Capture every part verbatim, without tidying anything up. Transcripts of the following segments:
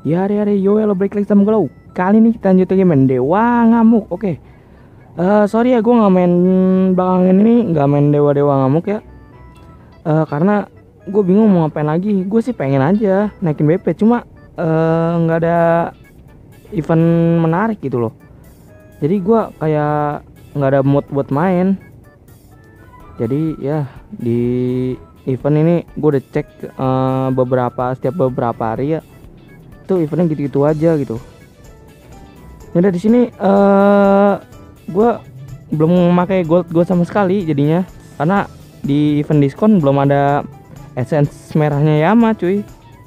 Ya hari-hari yo halo break lagi sama gue. Kali ini kita lanjut lagi main Dewa Ngamuk. Oke. Eh sorry ya gue nggak main belakangan ini nggak main Dewa Dewa Ngamuk ya. Eh karena gue bingung mau ngapain lagi. Gue sih pengen aja naikin B P, cuma eh, nggak ada event menarik gitu loh. Jadi gue kayak nggak ada mood buat main. Jadi ya di event ini gue udah cek eh, beberapa setiap beberapa hari ya. Itu eventnya gitu-gitu aja gitu. Jadi di sini uh, gue belum memakai gold gold sama sekali jadinya, karena di event diskon belum ada essence merahnya Yama cuy.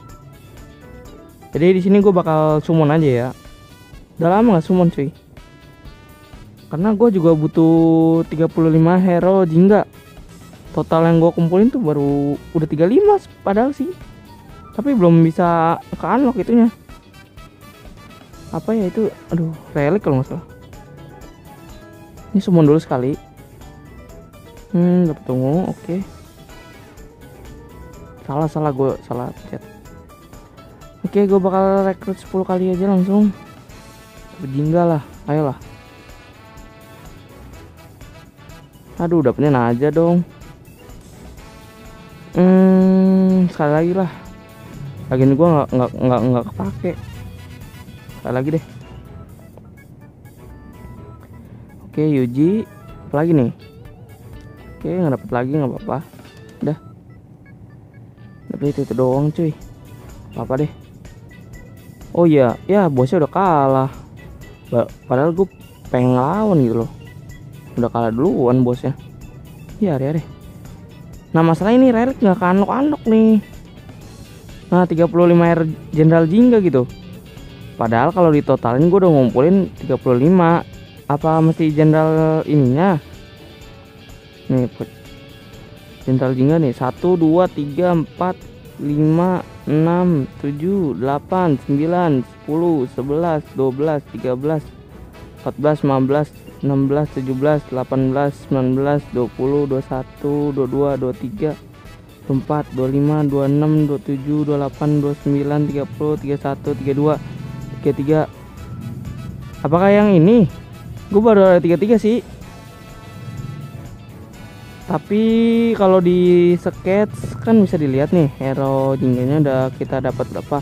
Jadi di sini gue bakal summon aja ya. Udah lama gak summon cuy, karena gue juga butuh tiga puluh lima hero jingga. Total yang gue kumpulin tuh baru udah tiga puluh lima padahal sih, tapi belum bisa ke unlock itunya. Apa ya itu? Aduh, relik kalau nggak salah. Ini summon dulu sekali. Hmm, dapat tunggu. Oke. Okay. Salah salah gue salah pencet. Oke, okay, gue bakal rekrut sepuluh kali aja langsung. Berjingga lah, ayolah. Aduh, dapetnya aja dong. Hmm, sekali lagi lah. Lagian gue nggak nggak nggak nggak kepake. Sekali lagi deh. Oke, Yuji. Apa lagi nih? Oke, nggak dapet lagi, nggak apa-apa. Udah. Dapet itu, itu doang cuy. Apa deh. Oh iya, ya bosnya udah kalah. Padahal gue pengen ngelawan gitu loh. Udah kalah duluan bosnya. Ya, hari-hari. Nah masalah ini relik nggak kanok-kanok nih. Nah tiga puluh lima air Jenderal Jingga gitu. Padahal kalau ditotalin gue udah ngumpulin tiga puluh lima. Apa mesti Jenderal ininya? Nih Jenderal Jingga nih. Satu, dua, tiga, empat, lima, enam, tujuh, delapan, sembilan, sepuluh, sebelas, dua belas, tiga belas, empat belas, lima belas, enam belas, tujuh belas, delapan belas, sembilan belas, dua puluh, dua puluh satu, dua puluh dua, dua puluh tiga, dua puluh empat, dua puluh lima, dua puluh enam, dua puluh tujuh, dua puluh delapan, dua puluh sembilan, tiga puluh, tiga puluh satu, tiga puluh dua, tiga puluh tiga. Apakah yang ini? Gue baru ada tiga puluh tiga sih. Tapi kalau di sketch kan bisa dilihat nih hero jingganya udah kita dapat berapa.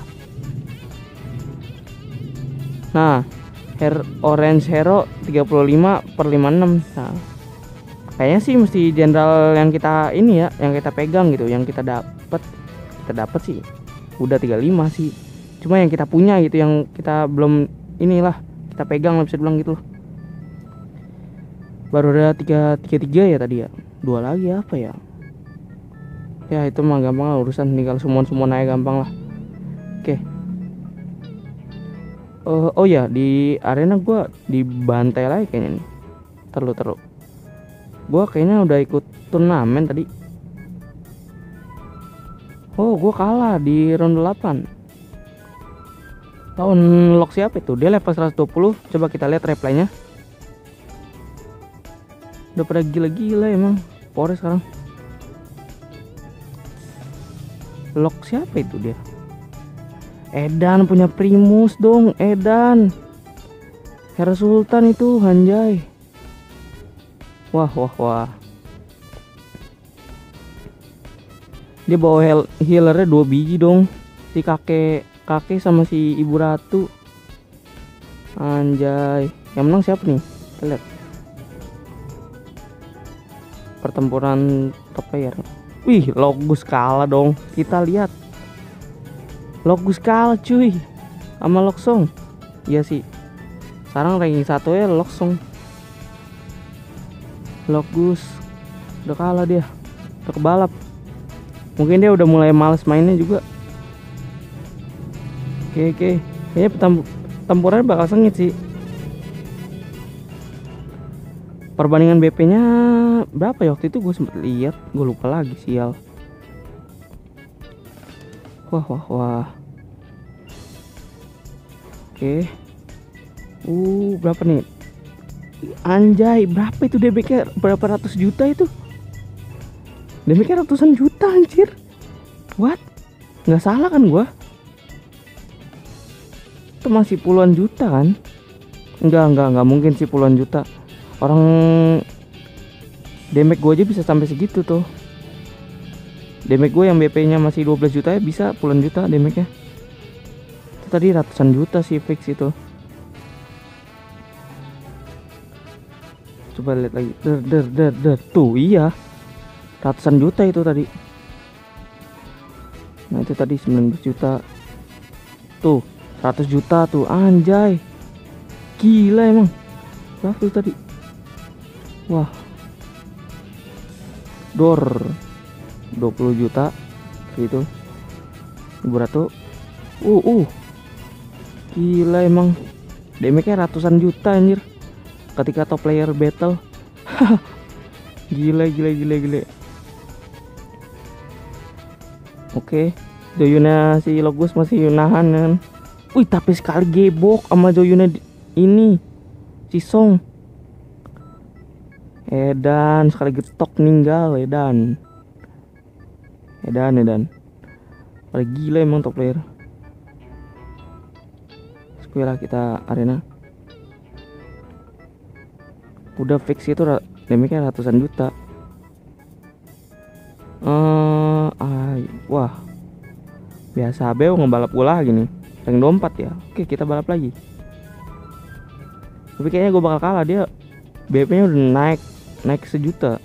Nah, Her orange hero tiga puluh lima per lima puluh enam. Nah, kayaknya sih mesti jenderal yang kita ini ya, yang kita pegang gitu, yang kita dapat. Kita dapat sih udah tiga puluh lima sih. Cuma yang kita punya gitu, yang kita belum inilah kita pegang lah, bisa bilang gitu loh. Baru ada tiga puluh tiga ya tadi ya. Dua lagi apa ya? Ya itu mah gampang lah urusan, tinggal summon-summon aja gampang lah. Oke. Uh, oh ya di arena gue dibantai lagi kayaknya nih. Terlalu terlalu. Gue kayaknya udah ikut turnamen tadi. Oh gue kalah di ronde delapan. Tahun lock siapa itu? Dia level seratus dua puluh. Coba kita lihat replaynya. Udah pada gila-gila emang Pore sekarang. Lock siapa itu dia? Edan punya Primus dong, Edan. Hero Sultan itu, anjay. Wah, wah, wah. Dia bawa heal healernya dua biji dong. Si kakek, kakek sama si ibu ratu. Anjay. Yang menang siapa nih? Kita lihat. Pertempuran top player. Wih, Logus kalah dong. Kita lihat. Logus kalah cuy sama Loksong. Iya sih. Sekarang ranking satu ya Loksong. Logus udah kalah dia. Udah kebalap. Mungkin dia udah mulai males mainnya juga. Oke oke. Kayaknya pertempuran bakal sengit sih. Perbandingan B P-nya berapa ya waktu itu, gue sempet lihat, gue lupa lagi sial. Wah wah wah. Oke. Uh berapa nih? Anjay, berapa itu D B K? Berapa ratus juta itu? D B K ratusan juta anjir. What? Nggak salah kan gua? masih puluhan juta kan? Enggak, enggak, enggak mungkin sih puluhan juta. Orang damage gue aja bisa sampai segitu tuh. Damage gue yang B P-nya masih dua belas juta ya bisa puluhan juta damage-nya. Itu tadi ratusan juta sih fix itu. Coba lihat lagi. Der der der der. Tuh iya. Ratusan juta itu tadi. Nah itu tadi sembilan belas juta. Tuh seratus juta tuh, anjay. Gila emang. Berapa tuh tadi? Wah. Dor dua puluh juta gitu. Berat tuh. Uh uh. Gila emang. Damage-nya ratusan juta anjir. Ketika top player battle. Gila gila gila gila. Oke, Zoyunnya si Logus masih nahan kan. Wih, tapi sekali gebok sama Zoyunnya ini si Song. Edan sekali getok ninggal Edan. Edan Edan. Paling gila emang top player. Sekarang kita arena. Udah fix itu damage-nya ratusan juta. Uh, ay, wah biasa Beo ngebalap gua lagi nih. Rank dua puluh empat ya. Oke kita balap lagi. Tapi kayaknya gue bakal kalah. Dia B P nya udah naik Naik sejuta.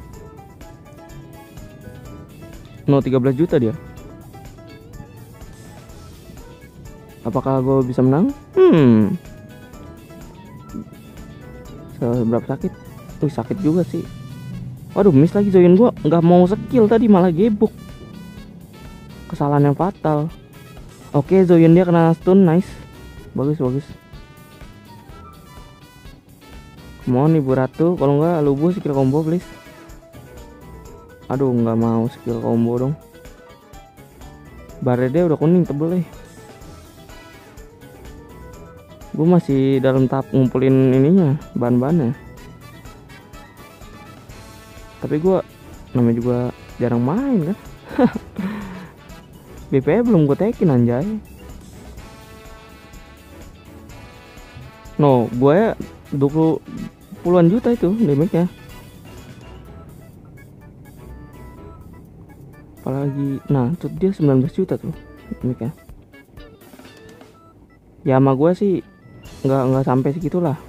No tiga belas juta dia. Apakah gue bisa menang? Hmm Seberapa sakit? Wih sakit juga sih. Waduh miss lagi Zoyun gua. Nggak mau skill tadi malah gebuk. Kesalahan yang fatal. Oke Zoyun dia kena stun. Nice. Bagus bagus. Come on Ibu Ratu. Kalau nggak Lubu skill combo please. Aduh nggak mau skill combo dong. Barede udah kuning tebel eh. Gue masih dalam tahap ngumpulin ininya, bahan-bahannya. Tapi gue namanya juga jarang main kan. B P nya belum gue tekin anjay. No, gue dua puluh puluhan juta itu damage-nya. Apalagi, nah tuh dia sembilan belas juta tuh damage-nya. Ya sama gue sih nggak nggak sampai segitulah.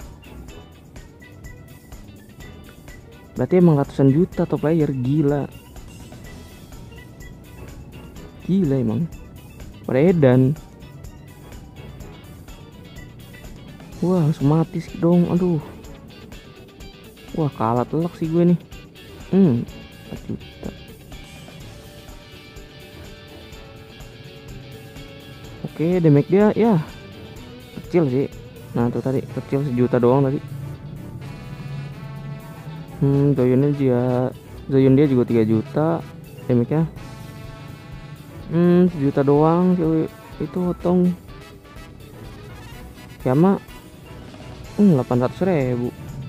Berarti emang ratusan juta top player. Gila. Gila emang. Edan. Wah langsung mati sih dong. Aduh. Wah kalah telak sih gue nih. Hmm empat juta. Oke damage dia ya kecil sih. Nah tuh tadi kecil sejuta doang tadi. Hmm, Zoyunnya dia, Zoyun dia juga tiga juta damage-nya. Hmm, sejuta doang itu otong. Yama hmm, delapan ratus ribu.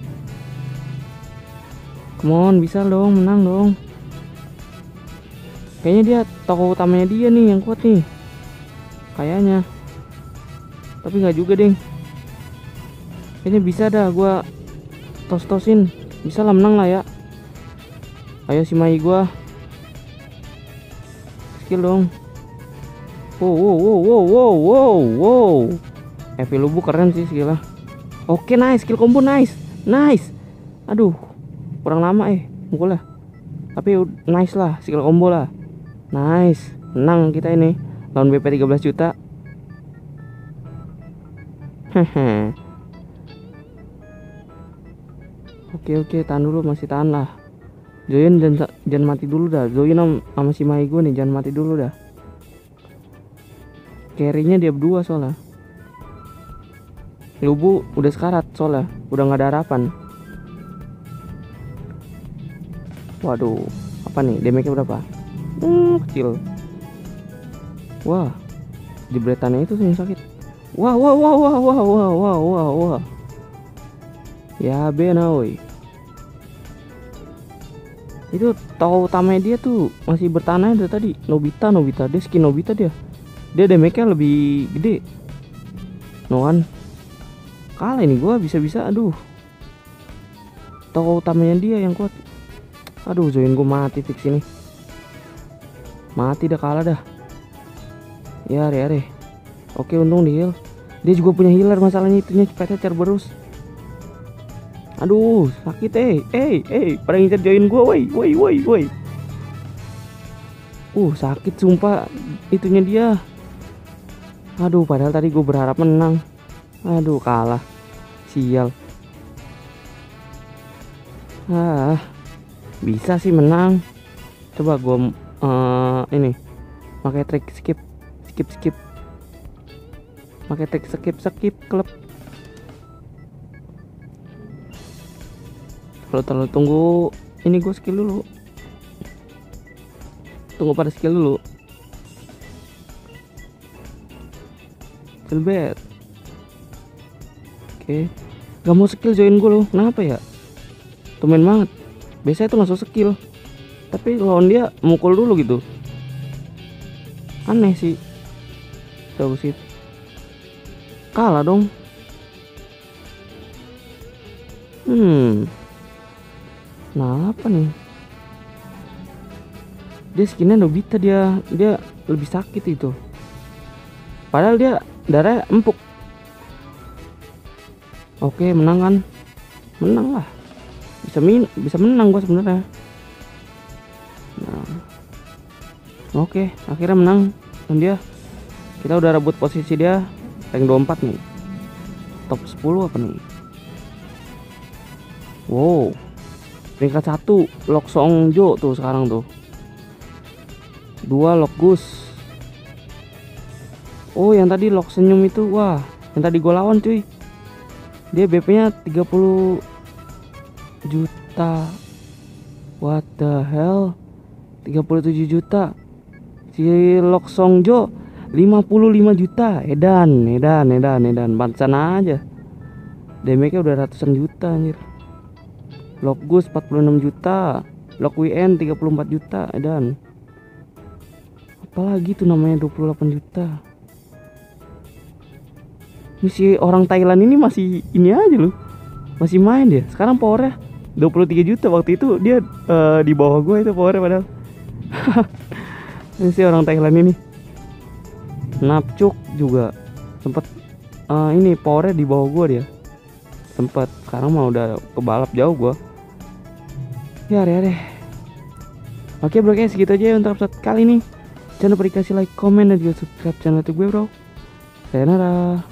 Come on, bisa dong, menang dong. Kayaknya dia tokoh utamanya dia nih yang kuat nih. Kayaknya. Tapi nggak juga, ding. Kayaknya bisa dah gua tos-tosin. Bisa lah menang lah ya. Ayo si Mai gua. Skill dong. Wow wow wow wow wow wow wow. Evi Lubu keren sih skillnya. Oke nice, skill combo nice. Nice. Aduh. Kurang lama eh mukulnya. Tapi nice lah skill combo lah. Nice. Menang kita ini. Lawan B P tiga belas juta. Hehe. Oke oke tahan dulu, masih tahan lah. Zoyun jangan, jangan mati dulu dah. Zoyun sama si Mai gue nih jangan mati dulu dah. Carry-nya dia berdua soalnya. Lubu udah sekarat soalnya, udah nggak ada harapan. Waduh, apa nih? Damage-nya berapa? Hmm, kecil. Wah, jebretannya itu yang sakit. Wah, wah, wah, wah, wah, wah, wah, wah, wah. Ya benawi. Itu tokoh utamanya dia tuh masih bertahan aja tadi. Nobita, Nobita, dia skin Nobita dia. Dia damage-nya lebih gede. No kan. Kalah ini gua bisa-bisa. Aduh. Tokoh utamanya dia yang kuat. Aduh, join gua mati fix ini. Mati dah, kalah dah. Ya, are are. Oke, untung di heal. Dia juga punya healer, masalahnya itunya cepetnya Cerberus. Aduh, sakit eh. Eh, eh, pada ngincer join gua, woi, woi, woi, woi. Uh, sakit sumpah itunya dia. Aduh, padahal tadi gue berharap menang. Aduh, kalah. Sial. Ah, bisa sih menang. Coba gue uh, ini pakai trik skip, skip, skip. Pakai trik skip, skip klub. Kalau terlalu tunggu, ini gue skill dulu. Tunggu pada skill dulu. Silbet. Oke. Gak mau skill join gue loh. Kenapa ya? Tumben banget. Biasanya tuh langsung skill. Tapi lawan dia mukul dulu gitu. Aneh sih. Coba sih. Kalah dong. Hmm. Nah, apa nih? Dia skinnya Nobita, dia dia lebih sakit itu. Padahal dia darah empuk. Oke, menang kan? Menang lah. Bisa min bisa menang gua sebenarnya. Nah. Oke, akhirnya menang. Dan dia kita udah rebut posisi dia rank dua puluh empat nih. Top sepuluh apa nih? Wow. Peringkat satu Lok Songjo tuh sekarang tuh. Dua Lok Gus. Oh, yang tadi Lok Senyum itu, wah, yang tadi gue lawan cuy. Dia B P-nya tiga puluh juta. What the hell? tiga puluh tujuh juta. Si Lok Songjo lima puluh lima juta. Edan, edan, edan, edan. Pantesan aja. Damage-nya udah ratusan juta anjir. Lok Gus empat puluh enam juta. Lok W N tiga puluh empat juta. Edan. Apalagi tuh namanya dua puluh delapan juta. Ini si orang Thailand ini masih ini aja loh. Masih main dia. Sekarang powernya dua puluh tiga juta. Waktu itu dia uh, di bawah gue itu powernya padahal. Ini si orang Thailand ini. Napcuk juga sempet uh, ini powernya di bawah gue dia. Sempet. Sekarang mah udah kebalap jauh gue. Ya deh deh. Oke bro, guys, segitu aja untuk episode kali ini. Jangan lupa dikasih like, komen, dan juga subscribe channel YouTube gue bro. Sayonara.